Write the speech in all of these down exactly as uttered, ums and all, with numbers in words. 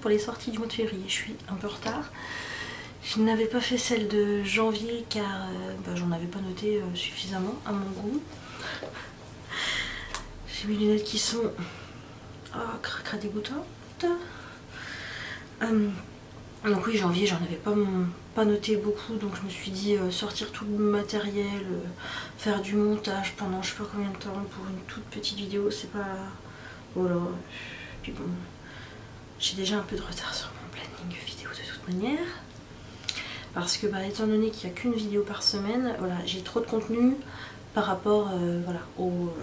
pour les sorties du mois de février. Je suis un peu en retard. Je n'avais pas fait celle de janvier car euh, bah, j'en avais pas noté euh, suffisamment à mon goût. J'ai mes lunettes qui sont oh, cracra dégoûtantes. Euh, donc oui, janvier, j'en avais pas, pas noté beaucoup, donc je me suis dit euh, sortir tout le matériel, euh, faire du montage pendant je sais pas combien de temps pour une toute petite vidéo, c'est pas... Voilà. Puis bon, j'ai déjà un peu de retard sur mon planning vidéo de toute manière. Parce que bah, étant donné qu'il n'y a qu'une vidéo par semaine, voilà, j'ai trop de contenu par rapport euh, voilà, au,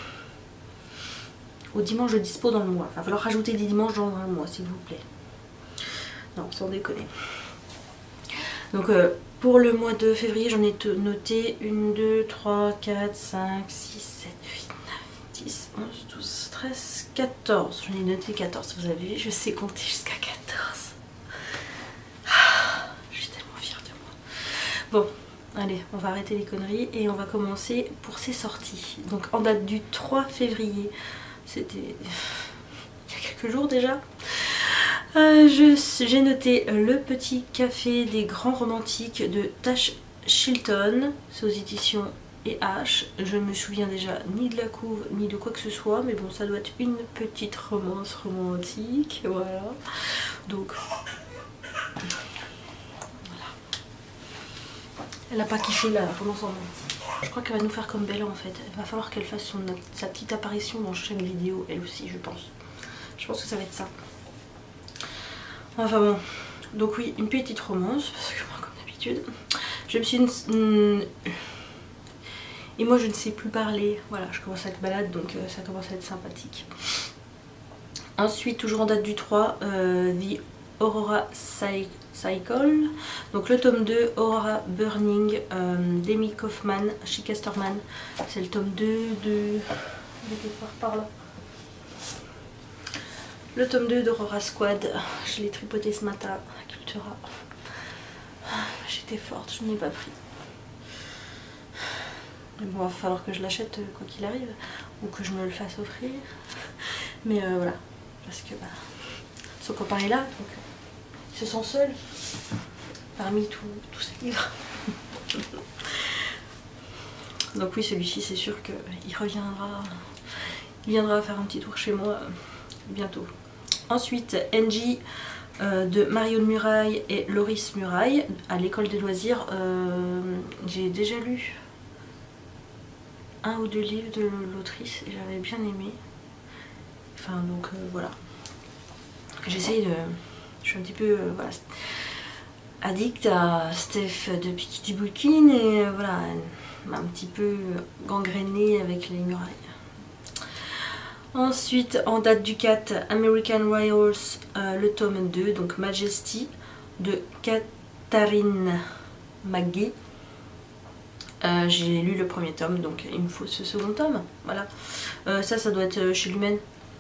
au dimanche de dispo dans le mois. Il va falloir rajouter des dimanches dans le mois, s'il vous plaît. Non, sans déconner. Donc euh, pour le mois de février, j'en ai noté une, deux, trois, quatre, cinq, six, sept, huit, neuf, dix, onze, douze, treize, quatorze. J'en ai noté quatorze, vous avez vu, je sais compter jusqu'à quatorze. Ah, je suis tellement fière de moi. Bon, allez, on va arrêter les conneries et on va commencer pour ces sorties. Donc en date du trois février, c'était il y a quelques jours déjà. Euh, j'ai noté Le Petit Café des Grands Romantiques de Tash Chilton, c'est aux éditions E H. Je ne me souviens déjà ni de la couve ni de quoi que ce soit, mais bon, ça doit être une petite romance romantique, voilà. Donc, voilà. Elle n'a pas kiffé la romance romantique. Je crois qu'elle va nous faire comme Bella en fait. Il va falloir qu'elle fasse son, sa petite apparition dans chaque vidéo, elle aussi, je pense. Je pense que ça va être ça. Enfin bon, donc oui, une petite romance, parce que moi, comme d'habitude, je me suis... Et moi, je ne sais plus parler. Voilà, je commence à être malade, donc euh, ça commence à être sympathique. Ensuite, toujours en date du trois, euh, The Aurora Cycle. Donc le tome deux, Aurora Burning, euh, d'Amy Kaufman, chez Casterman. C'est le tome deux de... par là. Le tome deux d'Aurora Squad, je l'ai tripoté ce matin à Cultura. J'étais forte, je n'ai pas pris. Mais bon, il va falloir que je l'achète quoi qu'il arrive, ou que je me le fasse offrir. Mais euh, voilà, parce que bah, son copain est là, donc il se sent seul parmi tous ces livres. Donc oui, celui-ci, c'est sûr qu'il reviendra, il viendra faire un petit tour chez moi bientôt. Ensuite, Angie euh, de Marion Muraille et Loris Muraille à l'école des loisirs. Euh, J'ai déjà lu un ou deux livres de l'autrice et j'avais bien aimé. Enfin, donc euh, voilà. J'essaye de... Je suis un petit peu euh, voilà, addict à Steph de Piketty Bookin et euh, voilà, elle m'a un petit peu gangrénée avec les murailles. Ensuite, en date du quatre, American Royals, euh, le tome deux, donc Majesty, de Katharine McGee. Euh, J'ai lu le premier tome, donc il me faut ce second tome. Voilà. Euh, ça, ça doit être chez Lumen.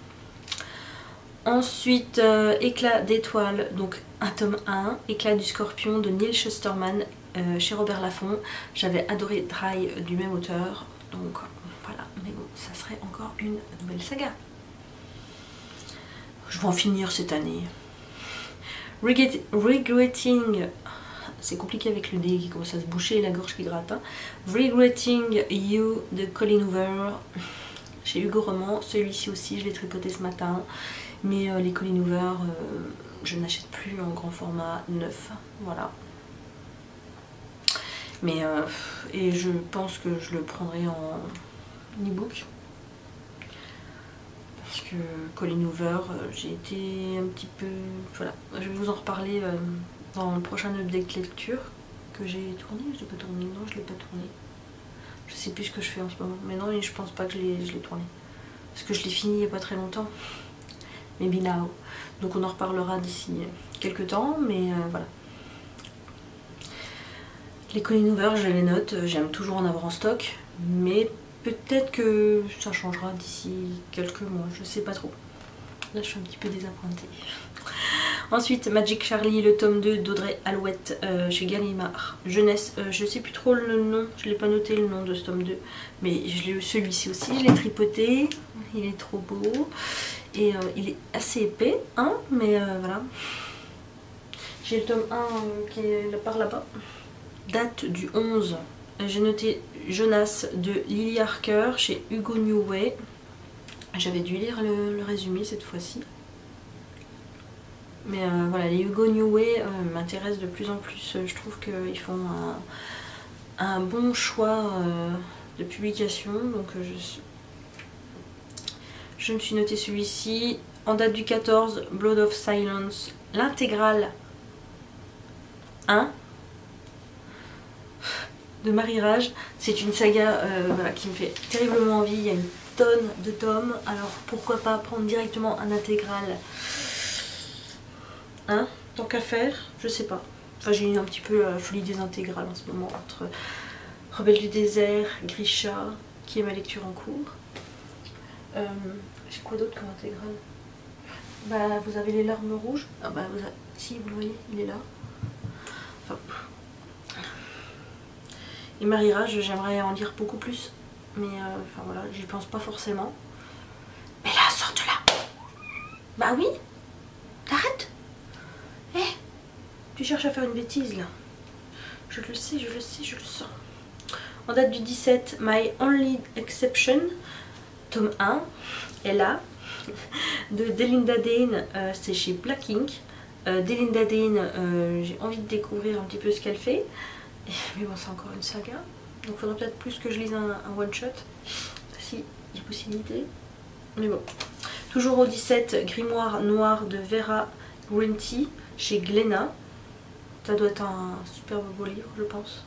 Ensuite, euh, Éclat d'étoiles, donc un tome un, Éclat du scorpion de Neil Shusterman, euh, chez Robert Laffont. J'avais adoré Dry du même auteur, donc... Voilà, mais bon, ça serait encore une nouvelle saga. Je vais en finir cette année. Regret, regretting, c'est compliqué avec le D qui commence à se boucher et la gorge qui gratte. Hein. Regretting You de Colleen Hoover, chez Hugo Roman. Celui-ci aussi, je l'ai tripoté ce matin. Mais euh, les Colleen Hoover, euh, je n'achète plus en grand format neuf. Voilà. Mais, euh, et je pense que je le prendrai en e-book parce que Colleen Hoover, euh, j'ai été un petit peu... Voilà, je vais vous en reparler euh, dans le prochain update lecture que j'ai tourné. Je l'ai pas tourné, non, je l'ai pas tourné. Je sais plus ce que je fais en ce moment, mais non, je pense pas que je l'ai tourné parce que je l'ai fini il n'y a pas très longtemps. Maybe now. Donc on en reparlera d'ici quelques temps, mais euh, voilà. Les Colleen Hoover, je les note, j'aime toujours en avoir en stock, mais peut-être que ça changera d'ici quelques mois, je sais pas trop. Là je suis un petit peu désappointée. Ensuite, Magic Charlie, le tome deux d'Audrey Alouette euh, chez Gallimard. Jeunesse, euh, je sais plus trop le nom, je l'ai pas noté le nom de ce tome deux. Mais je l'ai eu celui-ci aussi, je l'ai tripoté. Il est trop beau. Et euh, il est assez épais, hein, mais euh, voilà. J'ai le tome un euh, qui est par là-bas. Date du onze. J'ai noté Jonas de Lily Harker chez Hugo New Way. J'avais dû lire le, le résumé cette fois-ci. Mais euh, voilà, les Hugo New Way euh, m'intéressent de plus en plus. Je trouve qu'ils font un, un bon choix euh, de publication. Donc je, je me suis noté celui-ci. En date du quatorze, Blood of Silence, l'intégrale un de Marie Rage. C'est une saga euh, voilà, qui me fait terriblement envie. Il y a une tonne de tomes. Alors pourquoi pas prendre directement un intégral, hein, tant qu'à faire, je sais pas. Enfin, j'ai un petit peu la euh, folie des intégrales en ce moment entre Rebelle du désert, Grisha, qui est ma lecture en cours. Euh, j'ai quoi d'autre comme intégrale? Bah, vous avez les larmes rouges. Ah bah, vous avez... si vous le voyez, il est là. Enfin... Et Marie Rage, j'aimerais en lire beaucoup plus. Mais euh, enfin voilà, j'y pense pas forcément. Mais là, sors de là. Bah oui. T'arrêtes. Eh, tu cherches à faire une bêtise là. Je le sais, je le sais, je le sens. En date du dix-sept, My Only Exception, tome un, est là. De Delinda Dane, euh, c'est chez Black Ink. Euh, Delinda Dane, euh, j'ai envie de découvrir un petit peu ce qu'elle fait. Mais bon, c'est encore une saga. Donc il faudrait peut-être plus que je lise un, un one-shot. Si, il y a possibilité. Mais bon. Toujours au dix-sept, Grimoire Noir de Vera Greenty chez Glénat. Ça doit être un superbe beau livre, je pense.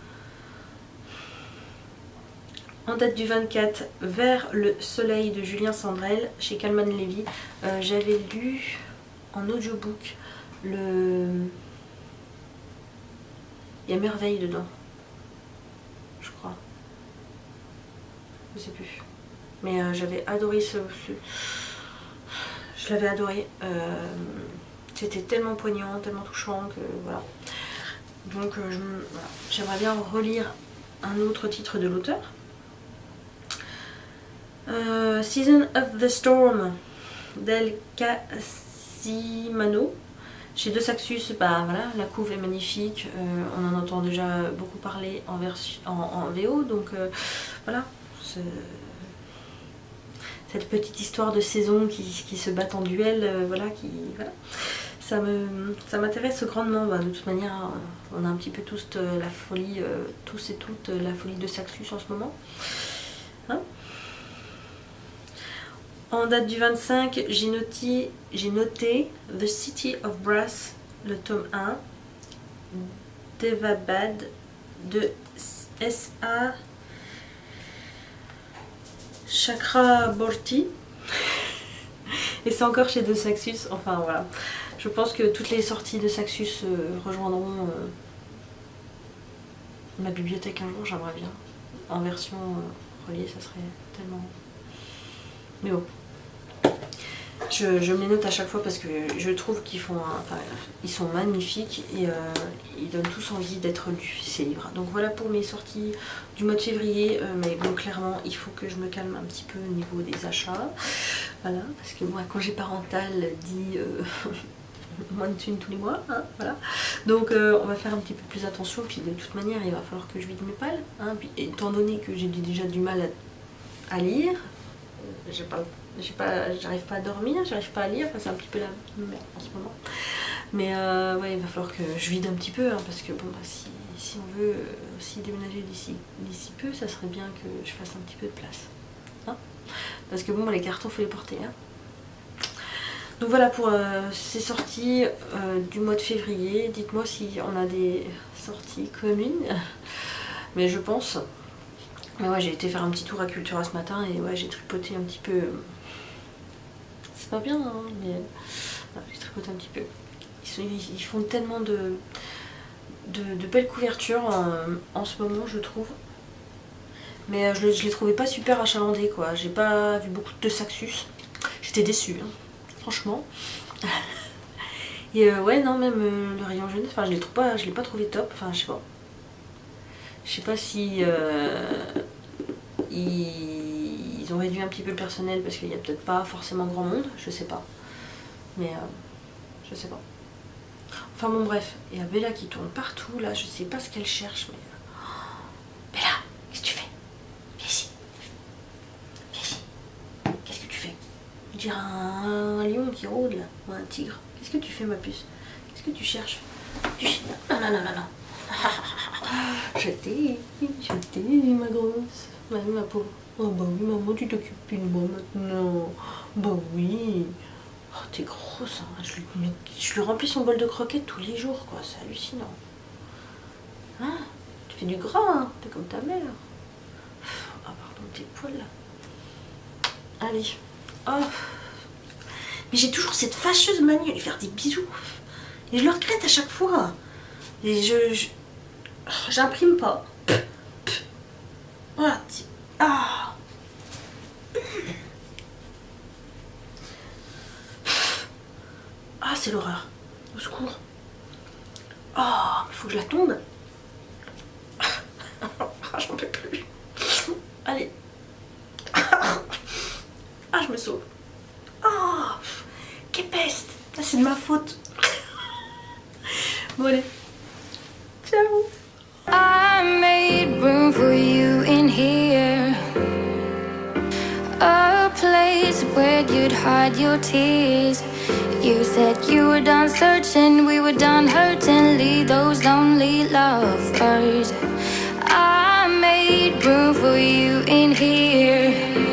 En date du vingt-quatre, Vers le soleil de Julien Sandrel chez Calman Levy. Euh, J'avais lu en audiobook le... Il y a Merveille dedans, je crois. Je sais plus. Mais euh, j'avais adoré ce... ce... Je l'avais adoré. Euh... C'était tellement poignant, tellement touchant que voilà. Donc euh, je... voilà. J'aimerais bien relire un autre titre de l'auteur. Euh, Season of the Storm d'El Casimano. Chez De Saxus, bah voilà, la couve est magnifique, euh, on en entend déjà beaucoup parler en, version, en, en V O, donc euh, voilà, cette petite histoire de saison qui, qui se battent en duel, euh, voilà, qui, voilà, ça me, ça m'intéresse grandement. Bah, de toute manière, on a un petit peu tous euh, la folie, euh, tous et toutes euh, la folie de Saxus en ce moment. Hein? En date du vingt-cinq, j'ai noté, j'ai noté The City of Brass, le tome un, Devabad de S A Chakraborty. Et c'est encore chez De Saxus, enfin voilà. Je pense que toutes les sorties de Saxus euh, rejoindront euh, ma bibliothèque un jour, j'aimerais bien. En version euh, reliée, ça serait tellement... Mais bon. Je, je me les note à chaque fois parce que je trouve qu'ils font un, enfin, ils sont magnifiques et euh, ils donnent tous envie d'être lus, ces livres. Donc voilà pour mes sorties du mois de février. Euh, mais bon, clairement, il faut que je me calme un petit peu au niveau des achats. Voilà, parce que moi, congé parental dit euh, moins de thunes tous les mois. Hein, voilà. Donc euh, on va faire un petit peu plus attention. Puis de toute manière, il va falloir que je vide mes pales. Hein, puis, étant donné que j'ai déjà du mal à, à lire, euh, j'ai pas le j'arrive pas à dormir, j'arrive pas à lire, enfin, c'est un petit peu la merde en ce moment. Mais euh, ouais, il va falloir que je vide un petit peu, hein, parce que bon, bah, si, si on veut aussi déménager d'ici d'ici peu, ça serait bien que je fasse un petit peu de place. Hein, parce que bon, les cartons, faut les porter. Hein. Donc voilà pour euh, ces sorties euh, du mois de février. Dites-moi si on a des sorties communes. Mais je pense. Mais ouais, j'ai été faire un petit tour à Cultura ce matin et ouais, j'ai tripoté un petit peu. C'est pas bien, hein, mais voilà, j'ai tripoté un petit peu. Ils, sont, ils font tellement de, de, de belles couvertures en, en ce moment, je trouve. Mais je, je les trouvais pas super achalandés, quoi. J'ai pas vu beaucoup de Saxus. J'étais déçue, hein, franchement. Et euh, ouais, non, même euh, le rayon jeunesse, enfin, je l'ai pas, je l'ai pas trouvé top. Enfin, je sais pas. Je sais pas si euh, ils, ils ont réduit un petit peu le personnel parce qu'il y a peut-être pas forcément grand monde, je sais pas. Mais euh, je sais pas. Enfin bon bref, il y a Bella qui tourne partout là, je sais pas ce qu'elle cherche mais... Oh, Bella, qu'est-ce que tu fais? Viens ici. Viens ici. Qu'est-ce que tu fais? Je dirais un, un lion qui rôde là, ou un tigre. Qu'est-ce que tu fais ma puce? Qu'est-ce que tu cherches? Tu... Non, non, non, non, non. Je t'ai, je t'ai ma grosse. Ma, ma pauvre. Oh bah oui maman, tu t'occupes de moi maintenant. Bah oui. Oh, t'es grosse, hein. je, lui, je lui remplis son bol de croquettes tous les jours, quoi. C'est hallucinant. Hein? Tu fais du gras, hein? T'es comme ta mère. Ah, pardon, tes poils là. Allez. Oh. Mais j'ai toujours cette fâcheuse manie à lui faire des bisous. Et je le regrette à chaque fois. Et je. je... J'imprime pas. Voilà. Ah. Ah, c'est l'horreur. Au secours. Oh, il faut que je la tombe. Ah, j'en peux plus. Allez. Ah, je me sauve. Oh, que peste. Ah, c'est de ma faute. Bon, allez. Ciao. I made room for you in here. A place where you'd hide your tears. You said you were done searching, we were done hurting, leave those lonely lovers. I made room for you in here.